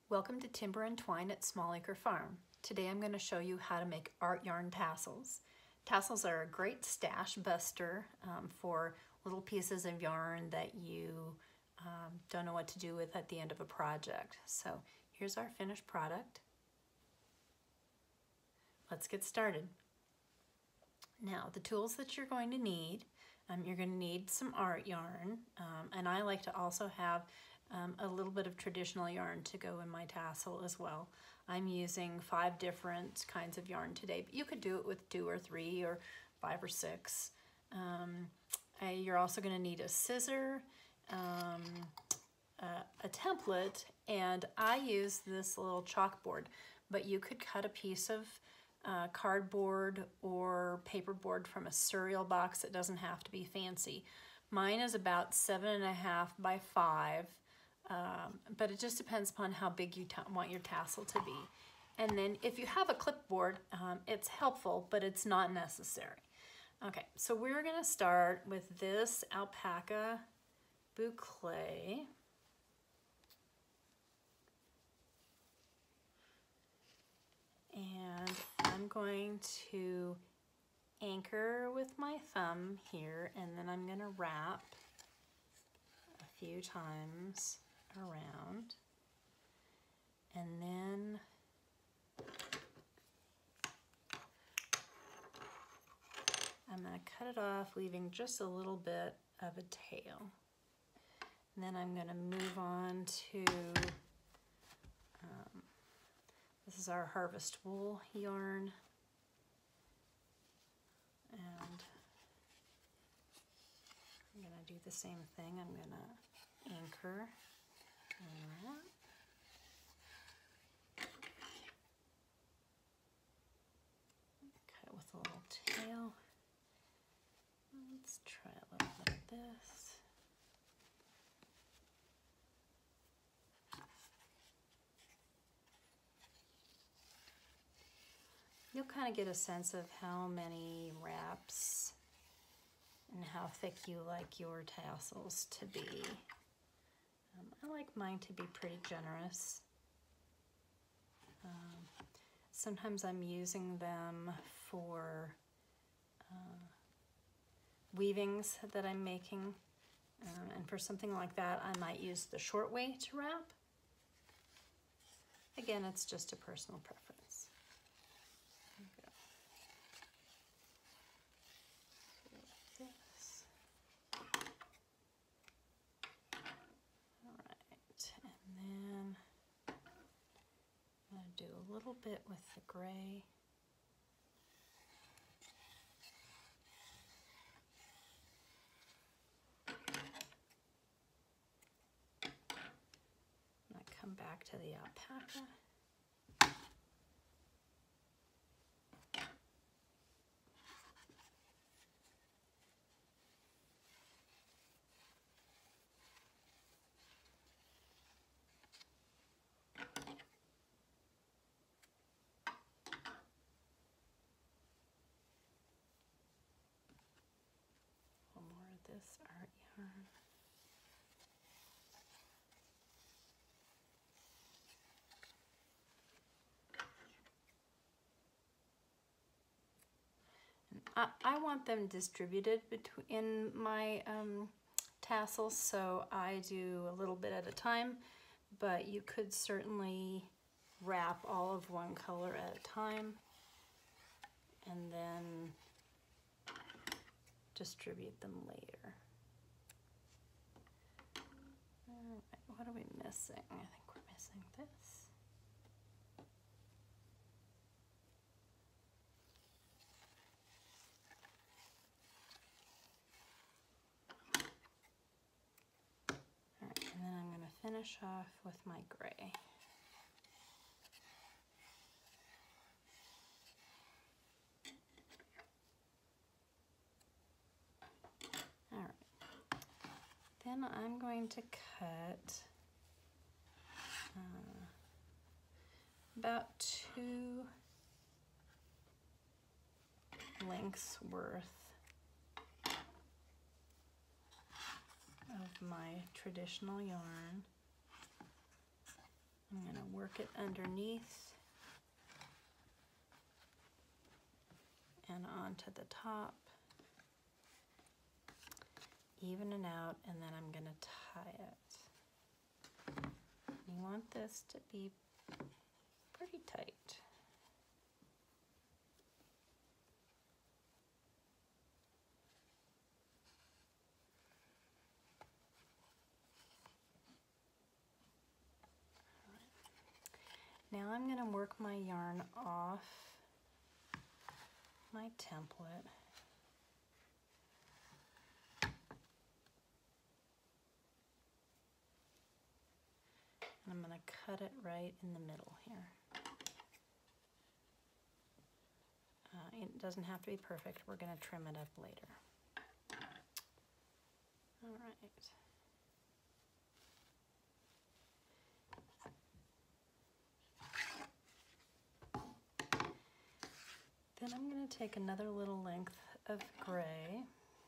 Welcome to Timber and Twine at Small Acre Farm. Today I'm going to show you how to make art yarn tassels. Tassels are a great stash buster for little pieces of yarn that you don't know what to do with at the end of a project. So here's our finished product. Let's get started. Now the tools that you're going to need, you're going to need some art yarn, and I like to also have a little bit of traditional yarn to go in my tassel as well. I'm using 5 different kinds of yarn today, but you could do it with 2 or 3 or 5 or 6. You're also going to need a scissor, a template, and I use this little chalkboard, but you could cut a piece of cardboard or paperboard from a cereal box. It doesn't have to be fancy. Mine is about 7.5 by 5. But it just depends upon how big you want your tassel to be. And then if you have a clipboard, it's helpful, but it's not necessary. Okay, so we're going to start with this alpaca boucle. And I'm going to anchor with my thumb here, and then I'm going to wrap a few times around, and then I'm going to cut it off, leaving just a little bit of a tail. And then I'm going to move on to this is our harvest wool yarn, and I'm going to do the same thing. I'm going to anchor and wrap. Cut with a little tail. Let's try a little bit of this. You'll kind of get a sense of how many wraps and how thick you like your tassels to be. I like mine to be pretty generous. Sometimes I'm using them for weavings that I'm making, and for something like that I might use the short way to wrap. Again, it's just a personal preference. This. Alright, and then I'm going to do a little bit with the gray. Come back to the alpaca. One more of this art yarn. I want them distributed in my tassels, so I do a little bit at a time, but you could certainly wrap all of one color at a time and then distribute them later. All right, what are we missing? I think we're missing this. And then I'm going to finish off with my gray. All right. Then I'm going to cut about 2 lengths worth of my traditional yarn. I'm going to work it underneath and onto the top, even it out, and then I'm going to tie it. You want this to be pretty tight. Now I'm going to work my yarn off my template. And I'm going to cut it right in the middle here. It doesn't have to be perfect. We're going to trim it up later. All right. Then I'm going to take another little length of gray,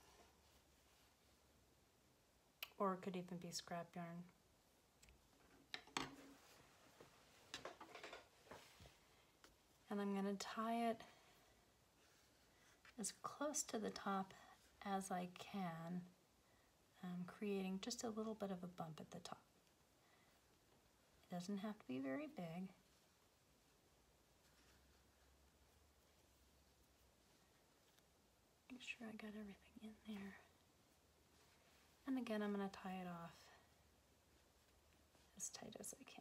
or it could even be scrap yarn. And I'm going to tie it as close to the top as I can, creating just a little bit of a bump at the top. It doesn't have to be very big. Make sure I got everything in there. And again, I'm going to tie it off as tight as I can.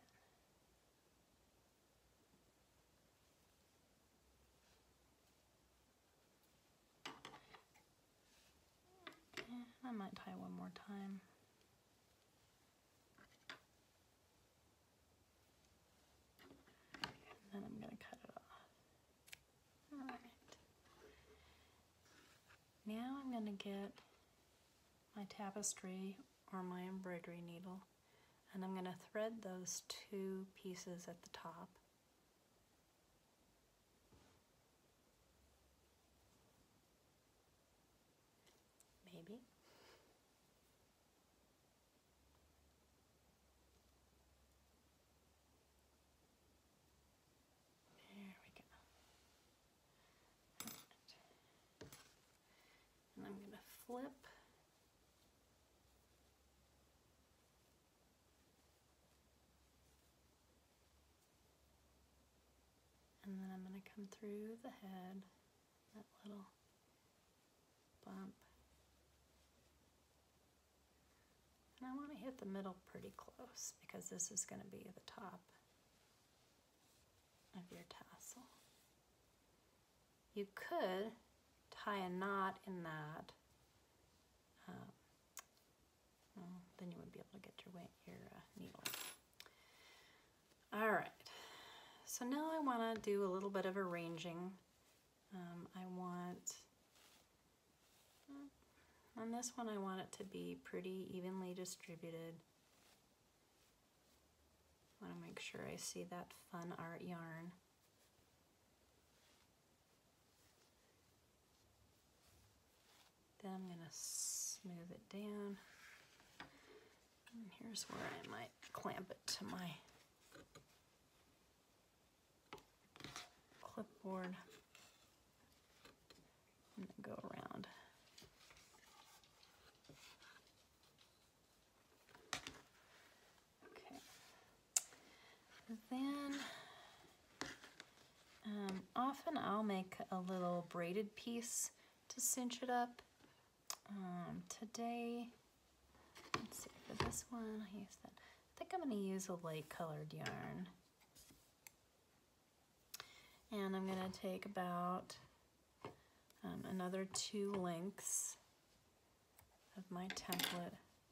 And I might tie one more time. And then I'm going to cut it off. All right. Now I'm going to get my tapestry or my embroidery needle, and I'm going to thread those two pieces at the top. Maybe. There we go. Right. And I'm going to flip. And then I'm going to come through the head, that little bump. And I want to hit the middle pretty close because this is going to be the top of your tassel. You could tie a knot in that. Well, then you wouldn't be able to get your needle. All right. So now I want to do a little bit of arranging. On this one I want it to be pretty evenly distributed. I want to make sure I see that fun art yarn. Then I'm going to smooth it down. And here's where I might clamp it to my clipboard and then go around. Okay. Then often I'll make a little braided piece to cinch it up. Today, let's see, for this one, I think I'm going to use a light colored yarn. And I'm going to take about another 2 lengths of my template.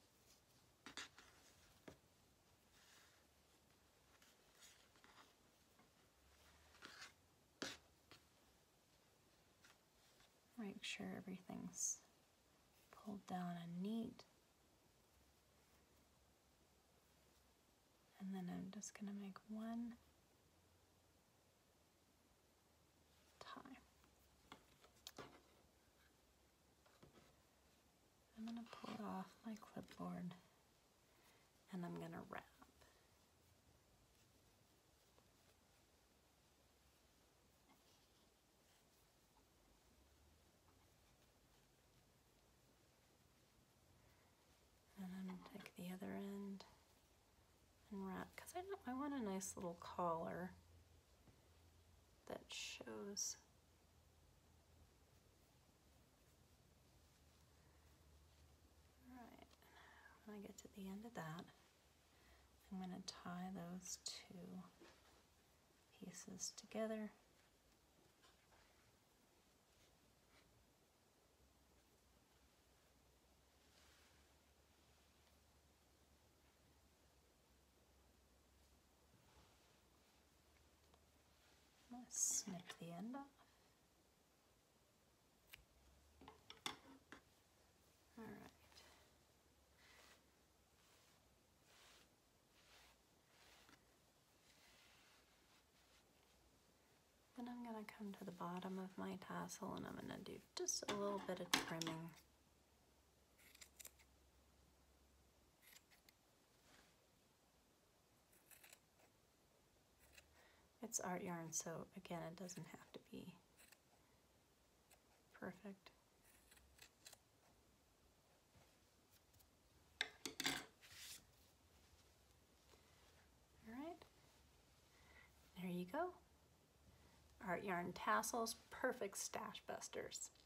Make sure everything's pulled down and neat. And then I'm just going to make one tie. I'm going to pull it off my clipboard and I'm going to wrap. and wrap, because I want a nice little collar that shows. All right, when I get to the end of that, I'm going to tie those two pieces together. I'm going to snip the end off. All right. Then I'm going to come to the bottom of my tassel and I'm going to do just a little bit of trimming. It's art yarn, so again, it doesn't have to be perfect. All right, there you go. Art yarn tassels, perfect stash busters.